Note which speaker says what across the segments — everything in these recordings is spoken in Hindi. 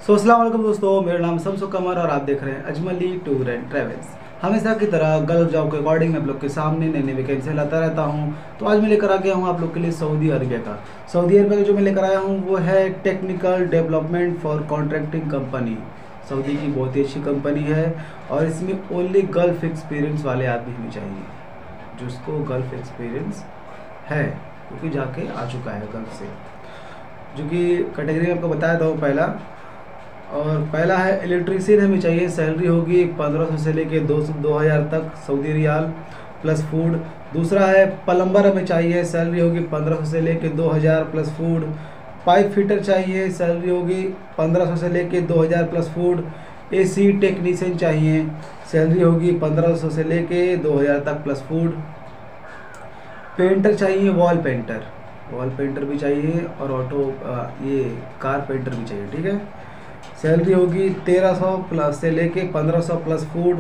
Speaker 1: अस्सलाम वालेकुम दोस्तों, मेरा नाम शमसुल कमर और आप देख रहे हैं अजमली टूर एंड ट्रैवल्स। हमेशा की तरह गल्फ जॉब के अकॉर्डिंग मैं आप लोग के सामने नई नई वैकेंसी लाता रहता हूं। तो आज मैं लेकर आ गया हूं आप लोग के लिए सऊदी अरबिया का। सऊदी अरबिया का जो मैं लेकर आया हूं वो है technical development for contracting company. Saudi की बहुत ही अच्छी कंपनी है और इसमें ओनली गल्फ एक्सपीरियंस वाले आदमी हमें चाहिए, जिसको गल्फ एक्सपीरियंस है, क्योंकि जाके आ चुका है गल्फ से। जो कि कैटेगरी आपको बताया था वो पहला है इलेक्ट्रीशियन हमें चाहिए। सैलरी होगी 1500 से लेके 2000 तक सऊदी रियाल प्लस फूड। दूसरा है प्लम्बर हमें चाहिए, सैलरी होगी 1500 से लेके 2000 प्लस फूड। पाइप फिटर चाहिए, सैलरी होगी 1500 से लेके 2000 प्लस फूड। एसी टेक्नीशियन चाहिए, सैलरी होगी 1500 से लेके 2000 तक प्लस फूड। पेंटर चाहिए, वॉल पेंटर भी चाहिए और ये कार पेंटर भी चाहिए, ठीक है। सैलरी होगी 1300 प्लस से लेके 1500 प्लस फूड।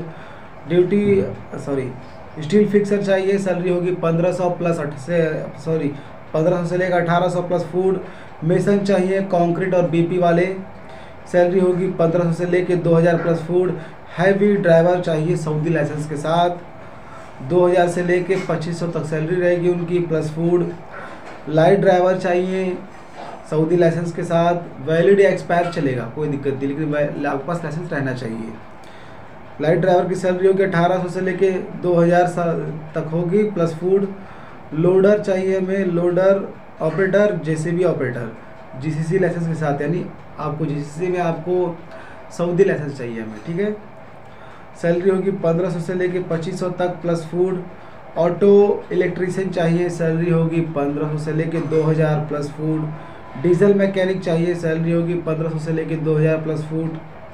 Speaker 1: स्टील फिक्सर चाहिए, सैलरी होगी 1500 प्लस 1500 से लेकर 1800 प्लस फूड। मेसन चाहिए कंक्रीट और बीपी वाले, सैलरी होगी 1500 से लेके 2000 प्लस फूड। हैवी ड्राइवर चाहिए सऊदी लाइसेंस के साथ, 2000 से लेके 2500 तक सैलरी रहेगी उनकी प्लस फूड। लाइट ड्राइवर चाहिए सऊदी लाइसेंस के साथ, वैलिड या एक्सपायर चलेगा, कोई दिक्कत नहीं, लेकिन आपके पास लाइसेंस रहना चाहिए। लाइट ड्राइवर की सैलरी होगी 1800 से लेके 2000 तक होगी प्लस फूड। लोडर चाहिए हमें, loader operator, JCB operator, GCC licence के साथ, यानी आपको जीसीसी में आपको सऊदी लाइसेंस चाहिए हमें, ठीक है। सैलरी होगी 1500 से लेके 2500 तक प्लस फूड। ऑटो इलेक्ट्रीशियन चाहिए, सैलरी होगी 1500 से लेके 2000 प्लस फूड। डीजल मैकेनिक चाहिए, सैलरी होगी 1500 से लेके 2000 प्लस फूड।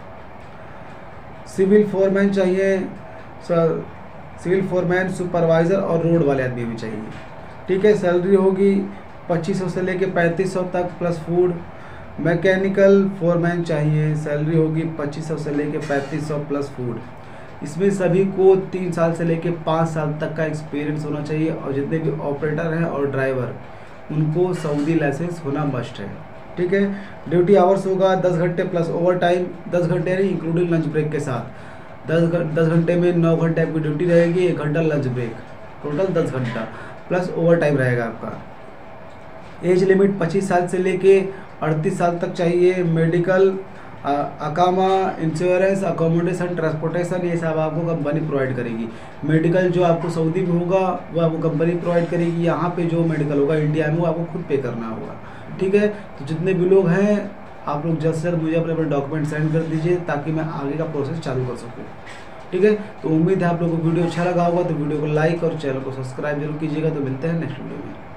Speaker 1: सिविल फोरमैन चाहिए, सिविल फोरमैन, सुपरवाइज़र और रोड वाले आदमी भी चाहिए, ठीक है। सैलरी होगी 2500 से लेके 3500 तक प्लस फूड। मैकेनिकल फोरमैन चाहिए, सैलरी होगी 2500 से लेके 3500 प्लस फूड। इसमें सभी को 3 साल से लेके 5 साल तक का एक्सपीरियंस होना चाहिए और जितने भी ऑपरेटर हैं और ड्राइवर उनको सऊदी लाइसेंस होना मस्ट है, ठीक है। ड्यूटी आवर्स होगा 10 घंटे प्लस ओवर टाइम, 10 घंटे नहीं इंक्लूडिंग लंच ब्रेक के साथ। 10 घंटे में 9 घंटे आपकी ड्यूटी रहेगी, 1 घंटा लंच ब्रेक, टोटल 10 घंटा प्लस ओवर टाइम रहेगा आपका। एज लिमिट 25 साल से लेके 38 साल तक चाहिए। मेडिकल, अकामा, इंश्योरेंस, अकोमोडेशन, ट्रांसपोर्टेशन, ये सब आपको कंपनी प्रोवाइड करेगी। मेडिकल जो आपको सऊदी में होगा वो आपको कंपनी प्रोवाइड करेगी। यहाँ पे जो मेडिकल होगा इंडिया में वो आपको खुद पे करना होगा, ठीक है। तो जितने भी लोग हैं आप लोग जल्द से जल्द मुझे अपने डॉक्यूमेंट सेंड कर दीजिए ताकि मैं आगे का प्रोसेस चालू कर सकूँ, ठीक है। तो उम्मीद है आप लोगों को वीडियो अच्छा लगा होगा, तो वीडियो को लाइक और चैनल को सब्सक्राइब जरूर कीजिएगा। तो मिलते हैं नेक्स्ट वीडियो में।